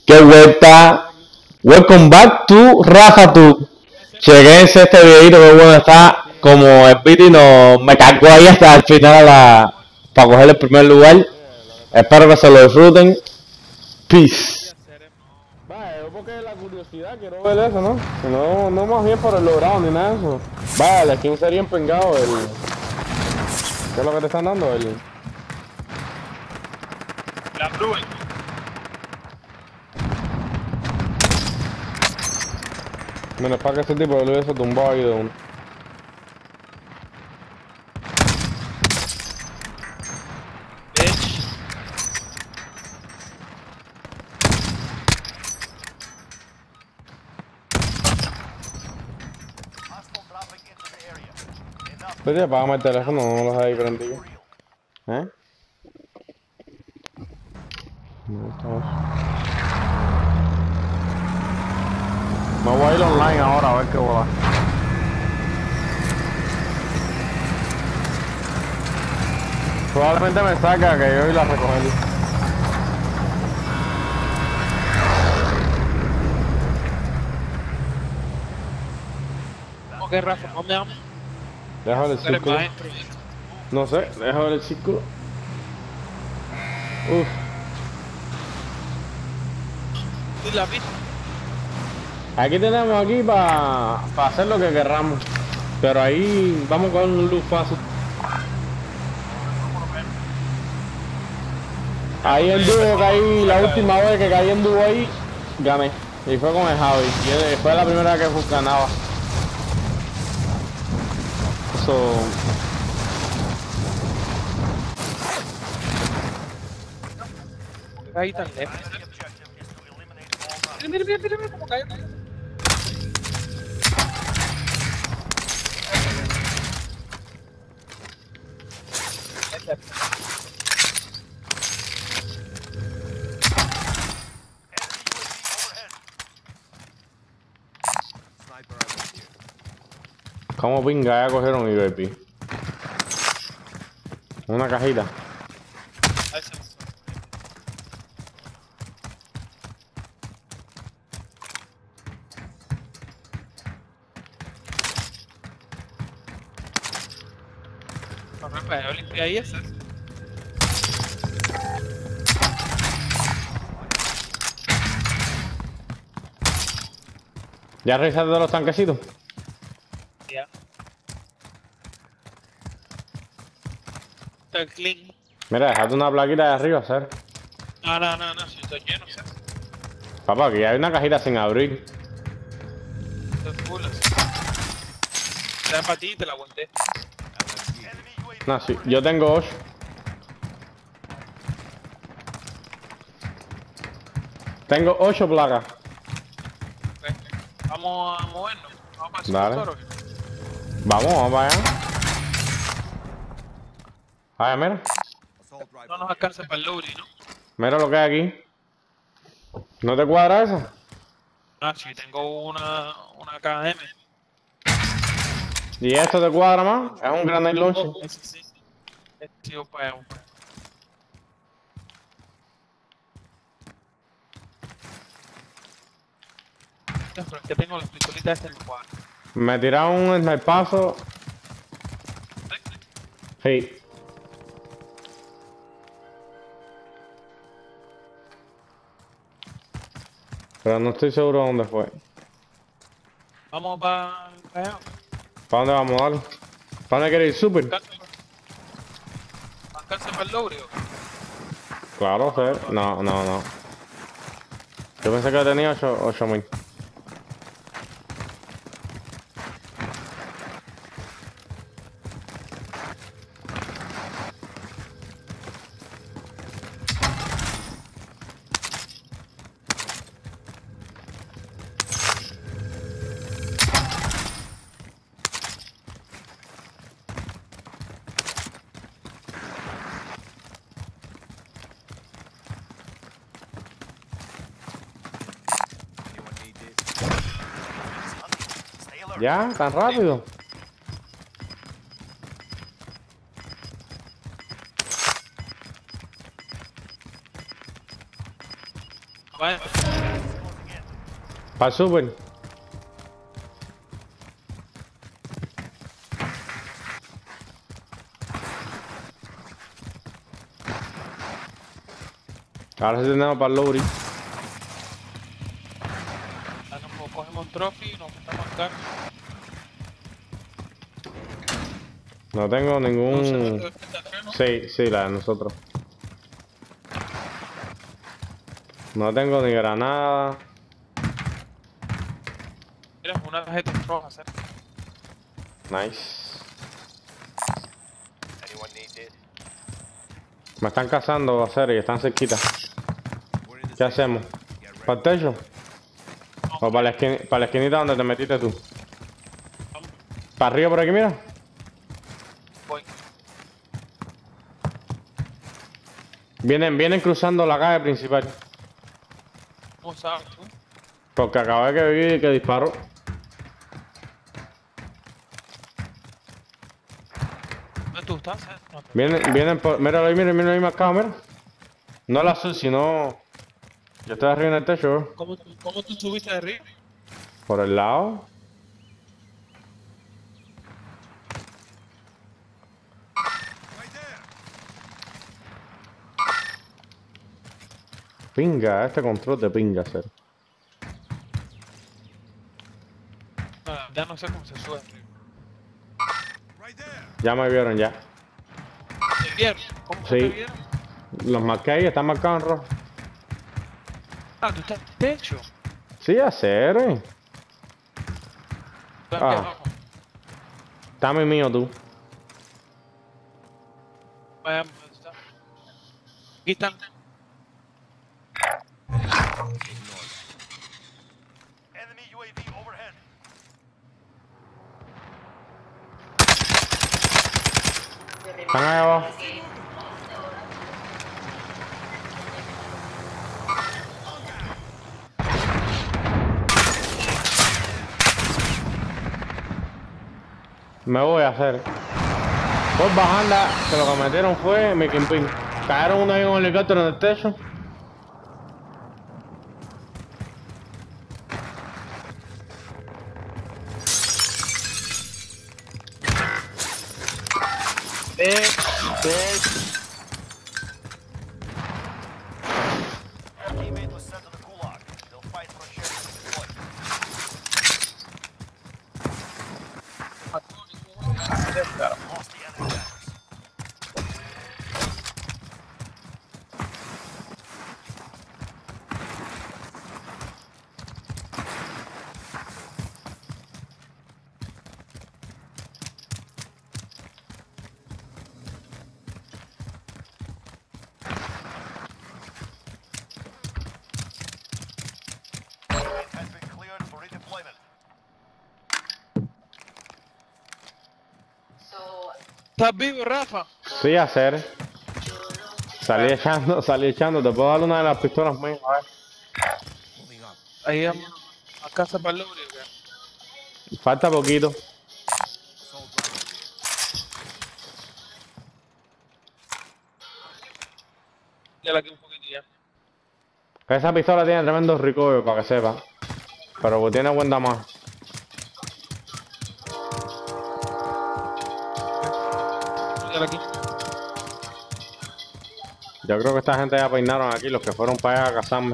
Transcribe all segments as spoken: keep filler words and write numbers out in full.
¡Qué vuelta! Welcome back to RafaTube. Chequense este videito que bueno está. Como el Viti no me cargó ahí hasta el final a la, para coger el primer lugar. Espero que se lo disfruten. Peace. Vaya, yo porque la curiosidad quiero ver eso, ¿no? No, no más bien por el logrado ni nada de eso. Vaya, ¿quién sería empengado? El... ¿Qué es lo que te están dando? El... La Bruen. Menos para que ese tipo lo hubiese tumbado ahí de uno. Bitch. Vete, apágame el teléfono, no lo dejes ahí prendido. ¿Eh? No, estamos... Me voy a ir online ahora a ver qué bola. Probablemente me saca que yo ir a recoger. ¿Cómo que Rafa? ¿Dónde vamos? Deja ver el Tú eres círculo. maestro. No sé, deja ver el círculo. Uf. ¿Y la pista? Aquí tenemos aquí para pa hacer lo que querramos. Pero ahí vamos con un look fácil. Ahí el dúo caí, la última vez que caí en dúo ahí, gané. Y fue con el Javi. Y fue la primera vez que ganaba. Eso... Ahí tan lejos. Mira, mira, mira, mira cómo cae. Como pinga, ya cogieron mi baby. Una cajita. Ahí se me fue. Rafa, yo limpié ahí esas. ¿Ya revisaste los tanquecitos? Ya. Está clean. Mira, dejate una plaquita de arriba, ¿sabes? No, no, no, no, si estoy lleno, ¿sabes? Papá, aquí hay una cajita sin abrir. Estoy full. Era para ti y te la aguanté. No, sí, yo tengo ocho. Tengo ocho placas. Ok. Vamos a movernos. Vamos para el Dale. sector. Vamos, vamos para allá. Vaya, mira. No nos alcanza para el loading, ¿no? Mira lo que hay aquí. ¿No te cuadra eso? Ah, sí, tengo una, una K M. ¿Y esto te cuadra más? Es un granate launcher. Oh, ese sí. Este sí, voy para allá, voy para allá. Ya, pero es que tengo las pistolitas este en el cuadro. Me tiraron un snipazo. Sí. Pero no estoy seguro de dónde fue. Vamos para allá. ¿Para dónde vamos, dale? ¿Para dónde quieres ir? ¿Super? ¿Alcanza, alcanza para el loading? Claro, sí. No, no, no. Yo pensé que tenía ocho mil. ¿Ya? ¿Tan rápido? Vaya. Para el super. Ahora sí tenemos para el lobby. Ahora nos cogemos un trophy y nos metamos acá. No tengo No sé ningún... dónde está atrás, ¿no? Sí, sí, la de nosotros. No tengo ni granada. Mira, una tarjeta roja, ¿sabes? Nice. Me están cazando, a ser y están cerquita. ¿Qué hacemos? ¿Para el techo? ¿O para la, esquina, para la esquinita donde te metiste tú? Vamos, ¿Para arriba por aquí, mira? voy. Vienen, vienen cruzando la calle principal. ¿Cómo sabes tú? Porque acabé de que vi que disparó. ¿Dónde tú estás? eh? No, Vienen, vienen por... Míralo ahí, mira, mira ahí marcado, mira. No la azul, sino... Yo estoy arriba en el techo, bro. ¿Cómo, tú- ¿Cómo tú subiste de arriba? Por el lado. Pinga, este control de pinga, ser. No, ya no sé cómo se sube arriba. Ya me vieron, ya. ¿Te vieron? ¿Cómo Sí. te vieron? Los marqué ahí, están marcados en rojo. Ah, tú estás en el techo. Sí, a ser, eh. Tú aquí Ah. abajo. Está mi mío, tú. Vaya, ¿dónde está? Aquí están. Enemy U A V overhead. Están ahí abajo. Me voy a hacer. Por bajanda, que lo que metieron fue mi Kingpin. Cayeron uno ahí en un helicóptero en el techo. Bitch, bitch. Teammate was sent to the gulag. They'll fight for a chance to deploy. Lost the enemy batters. Teammate has been cleared for redeployment. ¿Estás vivo, Rafa? Sí, a hacer. Salí echando, salí echando. Te puedo dar una de las pistolas mías. A ver. Ahí vamos a casa para el lobby, ¿o qué? Falta poquito. Ya la que un poquito ya. Esa pistola tiene tremendo recoil, para que sepa. Pero tiene buen damage. Ya la que. Yo creo que esta gente ya peinaron aquí, los que fueron para allá a cazarme.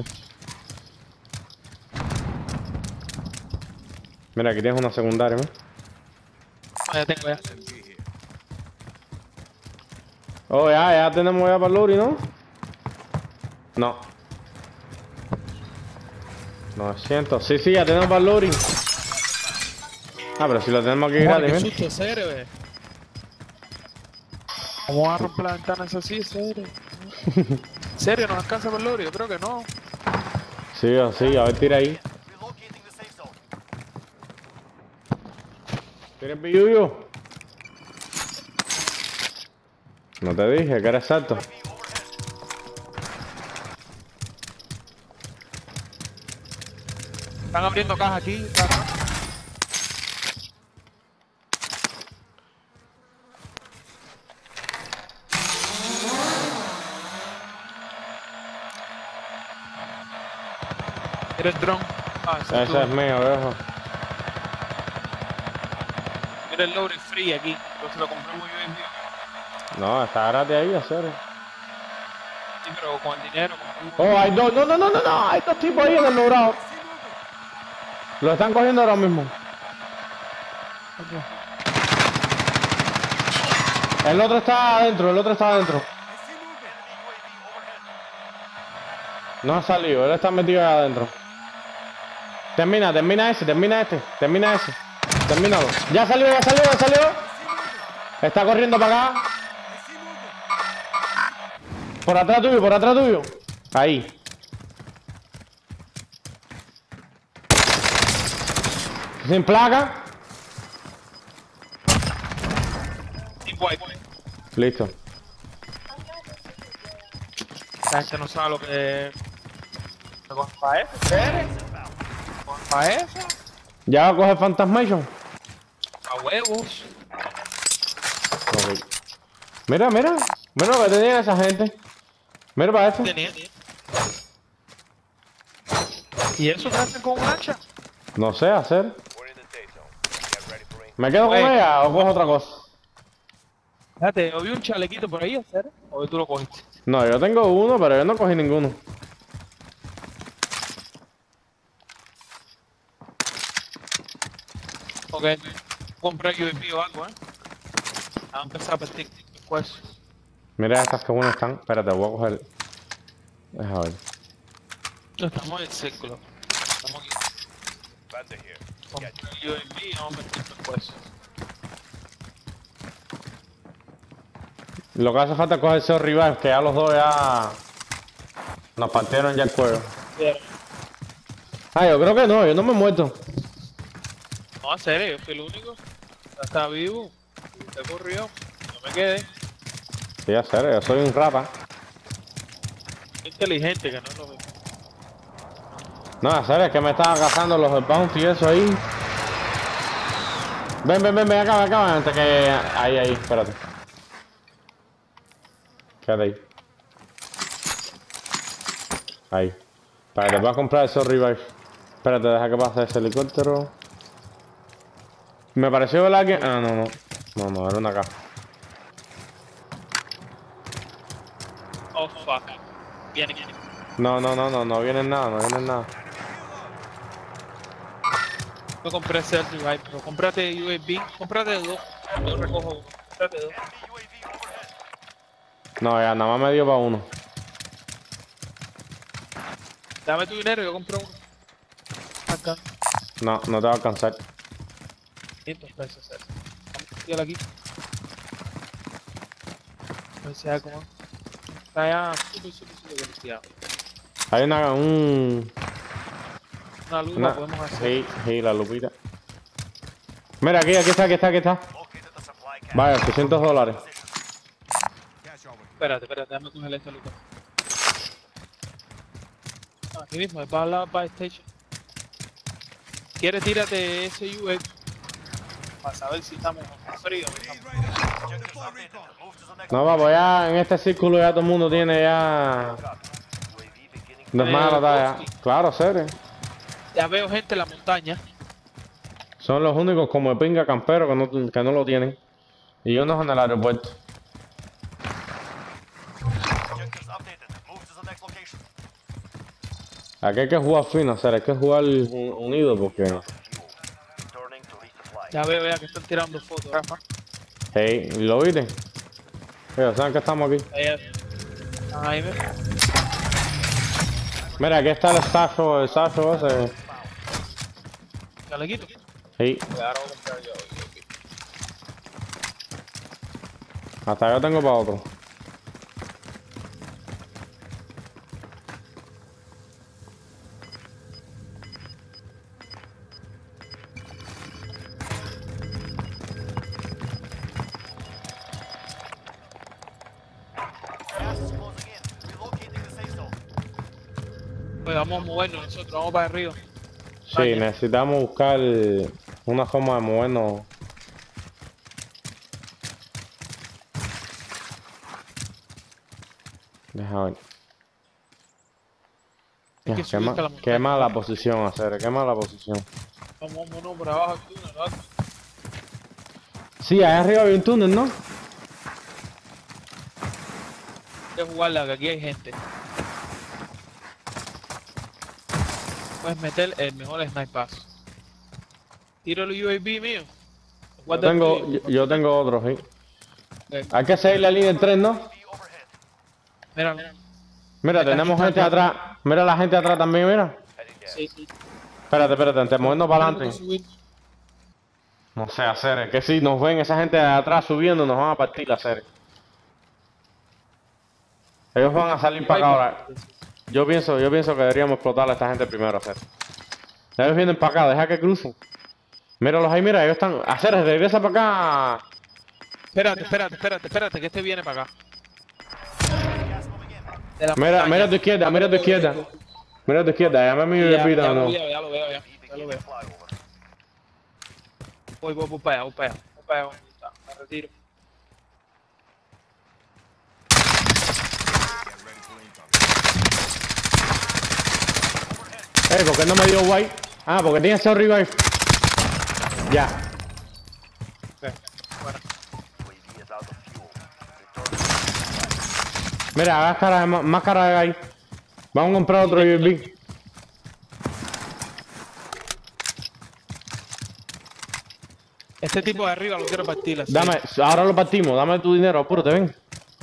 Mira, aquí tienes una secundaria, ¿no? Ah, ya tengo ya. Oh, ya, ya tenemos ya para el lobby, ¿no? No. novecientos. Sí, sí, ya tenemos para el lobby. Ah, pero si lo tenemos aquí Joder, gratis, qué mira. susto, serio, ve. ¿Cómo vas a romper la ventana eso así, serio? ¿Serio? ¿Nos alcanza por el lobby? Yo creo que no. Sí, oh, sí, a ver, tira ahí. Relocating the safe zone. ¿Tienes pilluyo? No te dije que era exacto. U A V overhead. Están abriendo cajas aquí, Rafa. Mira el dron. Ah, ese es Ese es tuyo. mío, viejo. Mira el loader free aquí. Entonces lo compramos yo en día. No, está gratis ahí, en serio. Sí, pero con el dinero compramos. Oh, hay dos, no, no, no, no, no, hay dos tipos ahí en el logrado. Lo están cogiendo ahora mismo. El otro está adentro, el otro está adentro. No ha salido, él está metido ahí adentro. Termina, termina ese, termina este, termina ese. Termínalo. Ya salió, ya salió, ya salió. Está corriendo para acá. Por atrás tuyo, por atrás tuyo. Ahí. Sin placa. Tipo ahí. Listo. La gente no sabe lo que. ¿Con para eso? ¿Eres? ¿Con para eso? ¿Ya va a coger Fantasmation? A huevos. Ok. Mira, mira. Mira lo que tenía esa gente. Mira para eso. Tenía. ¿Y eso te hacen con un hacha? No sé hacer. We're in the safe zone. Get ready for ¿Me quedo con Oye. ella o cojo otra cosa? Fíjate, yo vi un chalequito por ahí, ¿hacer? ¿O tú lo cogiste? No, yo tengo uno, pero yo no cogí ninguno. Ok, compré U A V o algo, ¿eh? A empezar a partir después. Mira estas que buenas están. Espérate, voy a coger. Deja ver. No estamos en el círculo. Estamos aquí. Panda here. Compré U A V y vamos a partir después. Lo que hace falta es coger ese rival, que ya los dos ya nos partieron ya el cuello. Bien. Ah, yo creo que no, yo no me he muerto. No, en serio, yo fui el único. Ya está vivo. Se corrió. No me quedé. Sí, ya sé, yo soy un rata. Inteligente, que no es lo mismo. No, en serio, es que me estaban cazando los bounty y eso ahí. Ven, ven, ven, ven acá, ven acá, antes que... Ahí, ahí, espérate. Quédate ahí. Ahí. Espérate, voy a comprar esos revive. Espérate, deja que pase ese helicóptero. Me pareció ver a alguien... Ah, no, no. No, no, era una caja. Oh, fuck. Viene, viene. No, no, no, no, no viene nada, no viene nada. No compré ese revive, pero cómprate U A V. Cómprate dos. Yo recojo uno. Cómprate dos. enemy U A V overhead. No, ya nada más me dio para uno. Dame tu dinero, yo compro uno. Acá. No, no te va a alcanzar. quinientos pesos. Vamos a tirar aquí. A ver si hay como. Está ya súper, súper, súper demasiado. Hay una, un... Una luz Una... la podemos hacer. Sí, sí, la lupita. Mira, aquí, aquí está, aquí está, aquí está. Located the supply cache. Vaya, ochocientos dólares. Espérate, espérate, déjame coger esta luz. Ah, aquí mismo, es para la buy station. ¿Quieres tírate ese U A V? Para saber si estamos fríos. Objectives updated. Move to the next No, papo, ya en este círculo ya todo el mundo tiene ya... copy. U A V beginning. No es más la talla. Claro, serio. Ya veo gente en la montaña. Son los únicos como de pinga campero que no, que no lo tienen. Y unos en el aeropuerto. Objectives updated. Move to the next location. Aquí hay que jugar fino, o sea, hay que jugar un- unido porque... Returning to resupply. Ya veo ya que están tirando fotos, Rafa. Hey, ¿lo viste? Mira, ¿saben que estamos aquí? Ahí, ahí ve. Mira, aquí está el sacho, el sacho ese. Ya le quito. Sí, Ahora voy a comprar yo. hasta yo tengo para otro. Gas is closing in. Relocating the safe zone. Pues vamos a movernos nosotros, vamos para arriba. Sí, Vaya. necesitamos buscar una forma de movernos. Deja ver. Ya, que qué, subirte ma- a la montaña. qué mala posición, hacer, qué mala posición. Vamos, vámonos por abajo del túnel, ¿verdad? Sí, allá arriba hay un túnel, ¿no? Hay que jugarla, que aquí hay gente. Puedes meter el mejor sniper. Tiro el U A V mío. Yo Guarda el tengo, tuyo. yo, yo tengo otro, sí. Ok. Hay que seguir la línea del tren, ¿no? U A V overhead. Mira, Mira, Está tenemos gente quitando. atrás. Mira la gente atrás también, mira. Heading there. sí, sí. Espérate, espérate, antes de movernos para Tenemos que adelante. subir. No sé, hacer, es que si nos ven esa gente de atrás subiendo, nos van a partir la serie. Ellos van a salir para acá ahora. Yo pienso, yo pienso que deberíamos explotar a esta gente primero, hacer. Ellos vienen para acá, deja que crucen. Míralos ahí, mira, ellos están. Hacer, regresa para acá. Espérate, espérate, espérate, espérate, que este viene para acá. Gas moving in. De la Mira, montaña. mira a tu izquierda, mira a tu izquierda. Mira a tu izquierda, llama mi Ya, bebida ya o lo no. veo, ya lo veo, ya, U A V ya lo beginning veo. flyover. Voy, voy, voy para allá, voy para allá. Voy para allá, ¿dónde está? Me retiro. Eh, ¿por qué no me dio white? Ah, porque tiene ese revive. Ya. Ok, bueno. U A V is out of fuel. Return. Mira, hagas cara de, ma- más cara de ahí. Vamos a comprar otro U A V. Este tipo de arriba lo quiero partir así. Dame, ahora lo partimos, dame tu dinero, apúrate, ven.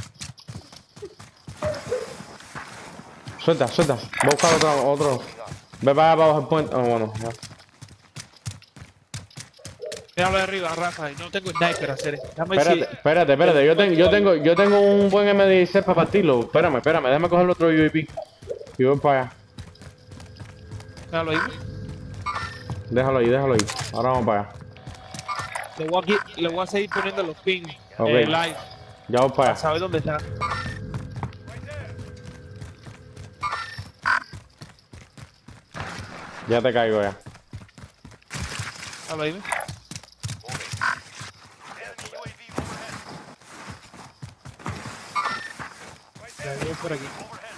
Suelta, suelta. Voy a buscar otro, otro. Ve para allá para abajo el puente. Ah, bueno, ya. Míralo de arriba, Rafa, y no tengo sniper a hacer. Déjame Espérate, decir. espérate, espérate. Yo, ten- yo, tengo, yo tengo un buen M dieciséis para partirlo. Espérame, espérame. Déjame coger el otro U A V. Y voy para allá. Míralo ahí. Déjalo ahí, déjalo ahí. Ahora vamos para allá. Le voy, a, qui- le voy a seguir poniendo los pings Ok. eh, live Ya voy para para allá. saber dónde está. Ya te caigo ya. Míralo ahí. Enemy U A V overhead. Ya voy por aquí. Overhead.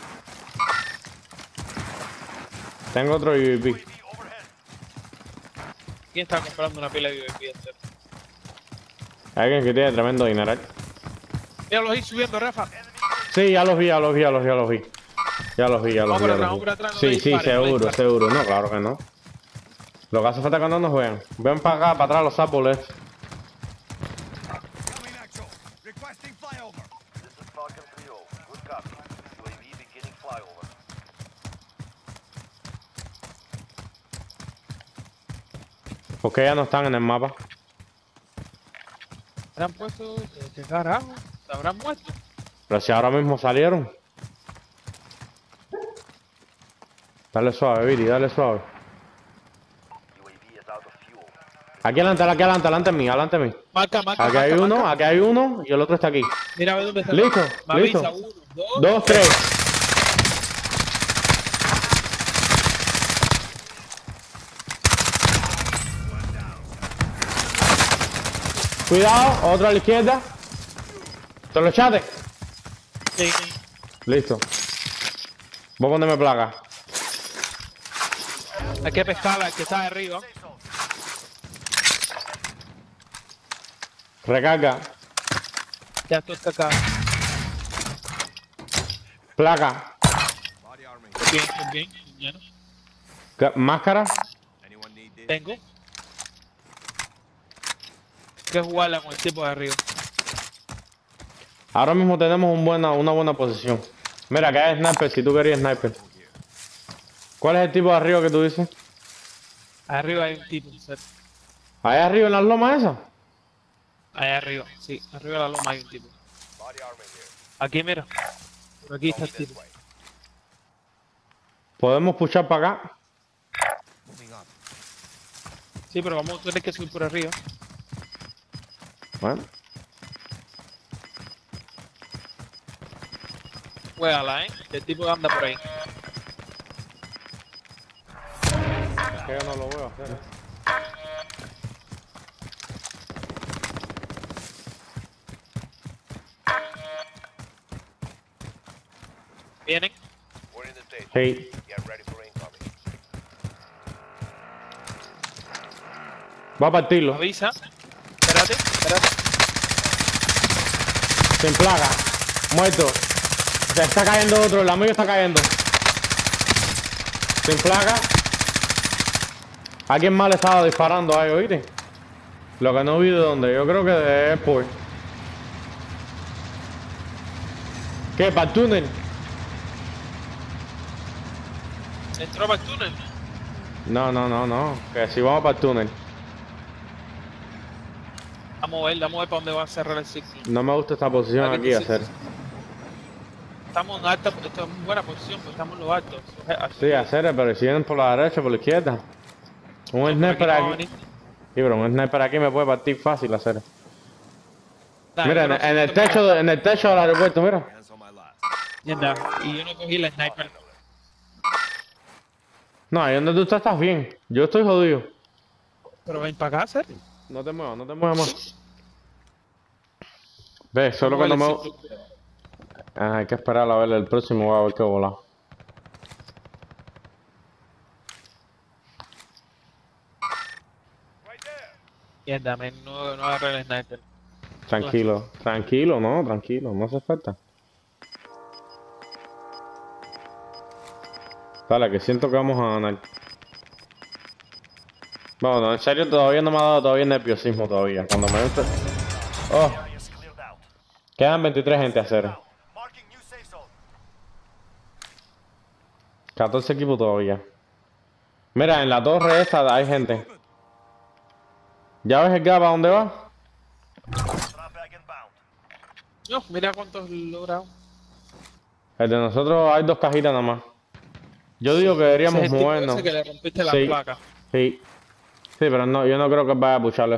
Tengo otro U A V. U A V overhead. ¿Quién está comprando una pila de U A V? Alguien que tiene tremendo dineral. Míralo ahí subiendo, Rafa. Sí, ya los vi, ya los vi, ya los vi, ya los vi. Ya los vi, ya los Vamos vi. por ya atrás, los vamos vi. por atrás, no Sí, le sí, dispares, no le seguro, dispares. seguro. No, claro que no. Lo que hace falta es que no nos vean. Ven para acá, para atrás los árboles. This is Falcon three oh. Good copy. U A V beginning flyover. ¿Por qué ya no están en el mapa? ¿Se han puesto? ¿Qué carajo? ¿Se habrán muerto? Pero si ahora mismo salieron. Dale suave, Viri, dale suave. U A V is out of fuel. Aquí adelante, aquí adelante, adelante de mí, adelante de mí. Marca, marca, Aquí hay marca, uno, marca. aquí hay uno y el otro está aquí. Mira a ver dónde está. Listo, Me listo. avisa, uno, dos. Dos, tres. Cuidado, otro a la izquierda. ¿Te lo echaste? Sí, sí. Listo. Voy a ponerme placa. Hay que pescarla, el que está arriba. Recarga. Ya esto está acá. Placa. Bien, bien, bien. Ca- Máscara. Tengo. Hay que jugarla con el tipo de arriba. Ahora mismo tenemos un buena, una buena posición. Mira, que hay sniper, si tú querías sniper. ¿Cuál es el tipo de arriba que tú dices? Arriba hay un tipo. ¿Cierto? ¿Ahí arriba en las lomas esas? Ahí arriba, sí. Arriba de la loma hay un tipo. Body armor here. Aquí, mira. Por aquí está el tipo. Podemos pushar para acá. Sí, pero vamos a tener que subir por arriba. Bueno, Juégala, ¿eh? El tipo anda por ahí. es que yo no lo veo hacer. Vienen. We're in the station. Sí. Get ready for Va a partirlo. Avisa. Espérate, espérate. Sin placa. Muerto. Se está cayendo otro, el amigo está cayendo. Sin placa. Alguien mal estaba disparando ahí, ¿oíste? Lo que no vi de dónde, yo creo que de Airport. ¿Qué? ¿Para el túnel? ¿Entró para el túnel? No, no, no, no. Que si vamos para el túnel. Vamos a ver, vamos a ver para dónde va a cerrar el ciclo. No me gusta esta posición Para que aquí, tú hacer. sí- Estamos en alta, esto es muy buena posición, porque estamos en los altos. Sí, hacer, pero si vienen por la derecha, por la izquierda. Un Por sniper aquí no va a aquí. venir. Sí, pero un sniper aquí me puede partir fácil, hacer. Nah, Mira, yo en, no en sé el dónde me techo, de- en el techo del aeropuerto, mira. Mierda, y yo no cogí la sniper. No, ahí donde tú estás estás bien. Yo estoy jodido. Pero ven para acá, ¿ser? No te muevas, no te muevas más. Ve, solo Vamos a cuando ver me... el ciclo. Ah, hay que esperar a ver el próximo, voy a ver qué volar. Mierda, men, no, no agarré el sniper. Tranquilo, tranquilo, no, tranquilo, no hace falta. Dale, que siento que vamos a ganar. Bueno, no, en serio todavía no me ha dado todavía nerviosismo todavía. Cuando me gusta... Oh, Area is cleared out. quedan veintitrés gente a hacer. Marking new safe zone. catorce equipos todavía. Mira, en la torre esta hay gente. ¿Ya ves el gap a dónde va? Traffic inbound. No, mira cuántos logrado. El de nosotros hay dos cajitas nada más. Yo digo que deberíamos Ese es el tipo movernos. ese que le rompiste la Sí. placa. Sí. Sí, pero no, yo no creo que vaya a pucharles.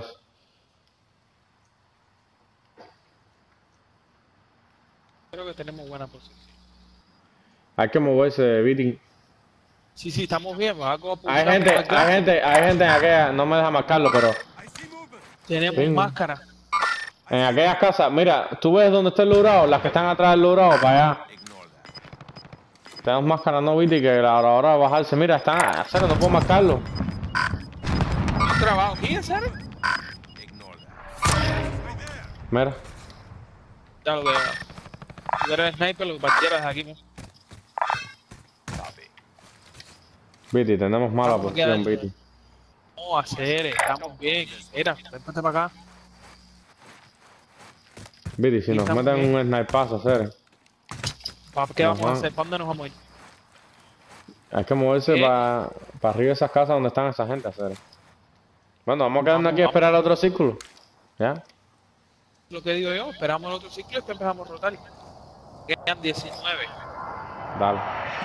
Creo que tenemos buena posición. Hay que moverse de beating. Sí, sí, estamos bien. Va a Hay pulsar gente, por acá. hay gente, hay gente en aquella, no me deja marcarlo, pero Tenemos Sí. máscara. en aquellas casas, mira, tú ves dónde está el logrado, las que están atrás del logrado, para allá. Tenemos máscara no beating que a la hora de bajarse, mira, están, a cero, no puedo marcarlo. ¿Un trabajo aquí, en serio? Mira, Ya lo veo. Si eres sniper, lo partieras aquí, ¿no? Beating, tenemos mala Vamos a posición, quedar- beating. No, hacer, estamos bien. Mira, vente para acá. Beating, si Sí, nos estamos meten bien. un snipazo, hacer. ¿Para qué vamos a Ajá. hacer? ¿Para dónde nos vamos a ir? Hay que moverse ¿Qué? para arriba de esas casas donde están esa gente, hacer. Bueno, vamos a quedarnos Vamos, aquí a vamos. esperar el otro círculo. ¿Ya? Lo que digo yo, esperamos el otro ciclo y después empezamos a rotar. Quedan diecinueve. Dale.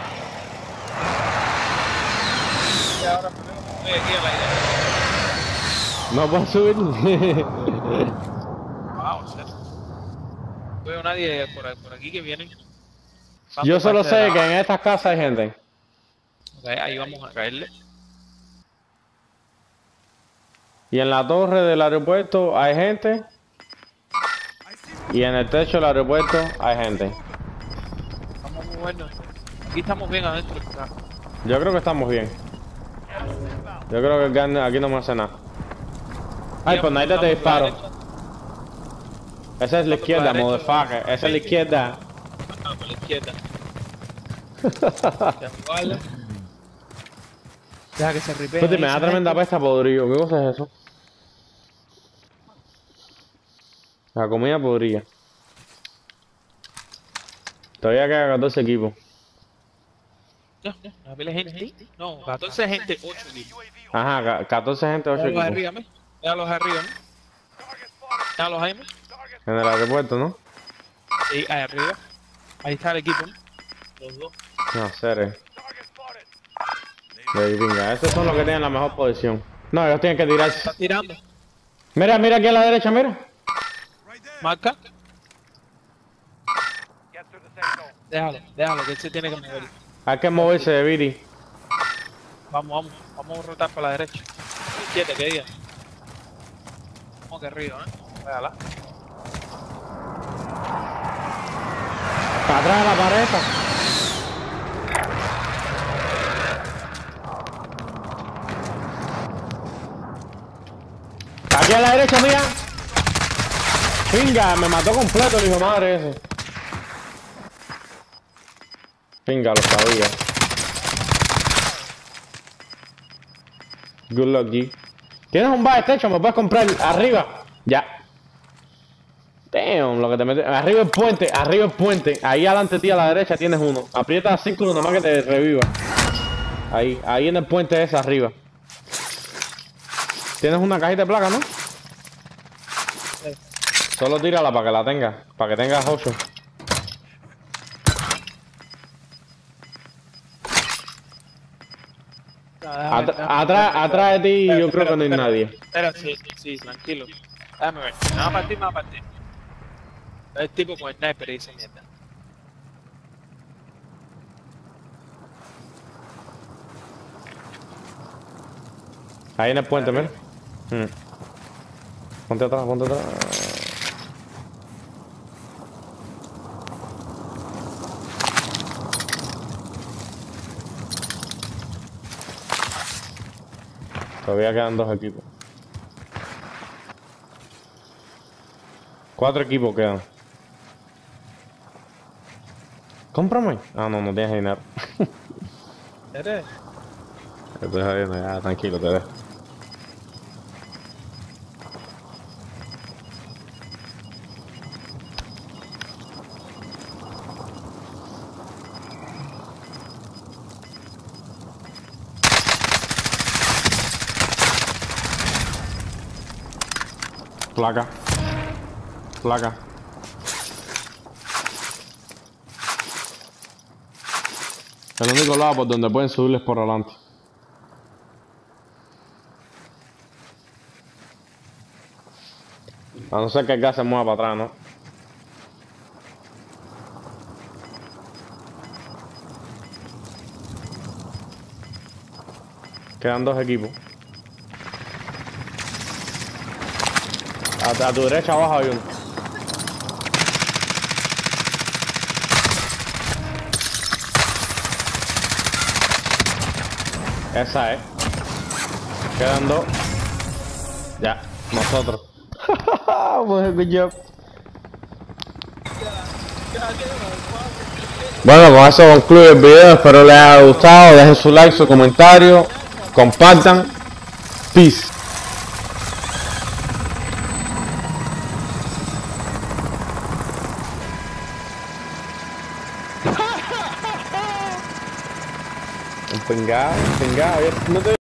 Y ahora primero me voy aquí al aire. No puedo subir. Wow, ser. No veo a nadie por, por aquí que vienen. Yo solo Parte de sé la- que en estas casas hay gente. Ok, ahí vamos a caerle. Y en la torre del aeropuerto hay gente. Y en el techo del aeropuerto hay gente. Vamos muy buenos. Aquí estamos bien adentro. Está. Yo creo que estamos bien. Yo creo que el gun aquí no me hace nada. Ay, pues nadie te disparo. Esa es la izquierda, motherfucker. Esa es la izquierda. Ah, por la izquierda. Ya, vale. Deja que se ripee. Pues ahí, me da esa tremenda gente. pesta podrido. ¿Qué cosa es eso? La comida podrida. Todavía quedan catorce equipos. No, no, la pila de gente. No, catorce gente, ocho equipos. Ajá, ca- catorce gente, ocho Déjalos equipos. arriba, ¿me? Déjalos arriba, ¿me? Déjalos ahí, ¿me? En el aeropuerto, ¿no? Sí, ahí arriba. Ahí está el equipo, ¿no? Los dos. No, serio. De pinga. Esos son los que tienen la mejor posición. No, ellos tienen que tirarse. Está tirando. Mira, mira aquí a la derecha, mira. Marca. Get through the safe zone. Déjalo, déjalo, que él se tiene que mover. Hay que moverse de Viri. Vamos, vamos. Vamos a rotar para la derecha. Izquierda, que diga. Vamos que arriba, ¿eh? Déjala. Para atrás de la pared. Aquí a la derecha mía. Pinga, me mató completo el hijo de madre ese. Pinga, lo sabía. Good luck, G. ¿Tienes un buy station? ¿Me puedes comprar arriba? Ya. Damn, lo que te metes. Arriba el puente, arriba el puente. Ahí adelante de ti a la derecha tienes uno. Aprieta círculo nomás que te reviva. Ahí, ahí en el puente ese arriba. Tienes una cajita de placa, ¿no? Solo tírala para que la tengas. Para que tengas ocho. At atrás, atrás de ti yo creo que no hay nadie. Espera, sí, sí, tranquilo. Déjame ver. Me va a partir, me va a partir. El tipo con el sniper y dice mierda. Ahí en el puente, mira. Hmm. Ponte atrás, ponte atrás. Todavía quedan dos equipos. Cuatro equipos quedan. Cómprame. Ah, no, no tienes dinero. ¿Eres? Estoy jodiendo, ya, tranquilo, te dejo. Placa. Placa. El único lado por donde pueden subirles por adelante. A no ser que el gas se mueva para atrás, ¿no? Quedan dos equipos. A, a tu derecha abajo hay uno. Esa es. Quedan dos. Ya, nosotros. Pues good job. Bueno, con eso concluye el video. Espero les haya gustado. Dejen su like, su comentario. Compartan. Peace. Un pingado, un pingado. No te